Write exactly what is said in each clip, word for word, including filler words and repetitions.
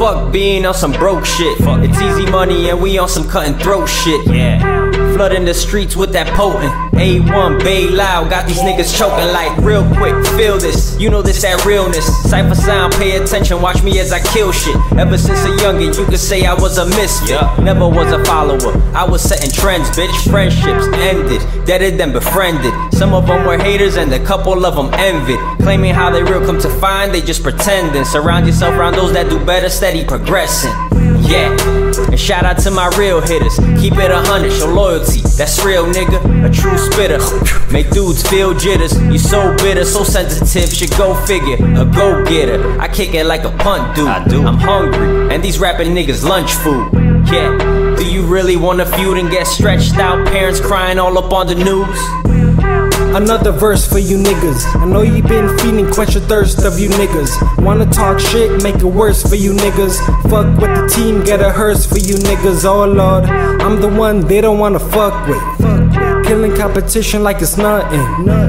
fuck being on some broke shit. It's easy money and we on some cutting throat shit. Yeah. Flooding the streets with that potent A one Bay loud, got these niggas choking like real quick. Feel this, you know this that realness. Cypher sound, pay attention, watch me as I kill shit. Ever since a youngin', you could say I was a misfit. Never was a follower, I was setting trends, bitch. Friendships ended, deader than befriended. Some of them were haters and a couple of them envied, claiming how they real, come to find they just pretending. Surround yourself around those that do better, steady progressing. Yeah, and shout out to my real hitters. Keep it a hundred, show loyalty, that's real nigga. A true spitter, make dudes feel jitters. You so bitter, so sensitive, should go figure. A go-getter, I kick it like a punt dude. I do. I'm hungry, and these rapping niggas lunch food. Yeah, do you really wanna feud and get stretched out? Parents crying all up on the news. Another verse for you niggas. I know you been feeding, quench your thirst of you niggas. Wanna talk shit, make it worse for you niggas. Fuck with the team, get a hearse for you niggas. Oh lord, I'm the one they don't wanna fuck with. Killing competition like it's nothing.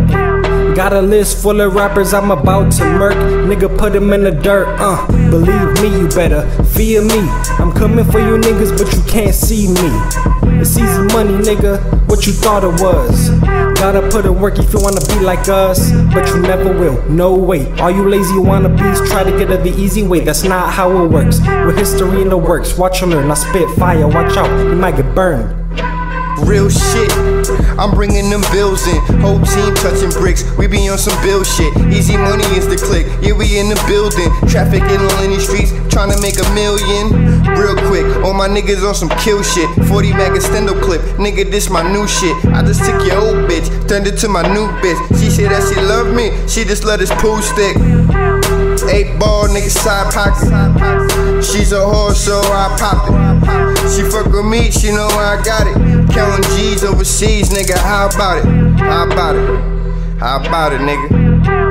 Got a list full of rappers I'm about to murk. Nigga, put them in the dirt, uh believe me, you better fear me. I'm coming for you niggas, but you can't see me. It's easy money, nigga, what you thought it was. Gotta put in work if you wanna be like us, but you never will, no way. All you lazy wannabes try to get it the easy way, that's not how it works. With history in the works, watch and learn. I spit fire, watch out, you might get burned. Real shit, I'm bringing them bills in. Whole team touching bricks, we be on some bill shit. Easy money is the click, yeah we in the building. Traffic in on these streets, tryna make a million. Real quick, all my niggas on some kill shit. forty mag extendo clip, nigga this my new shit. I just took your old bitch, turned it to my new bitch. She said that she love me, she just let us pool stick. Eight ball, nigga side pocket. She's a whore, so I popped it. She fuck with me, she know I got it. Counting G's overseas, nigga, how about it? How about it? How about it, nigga?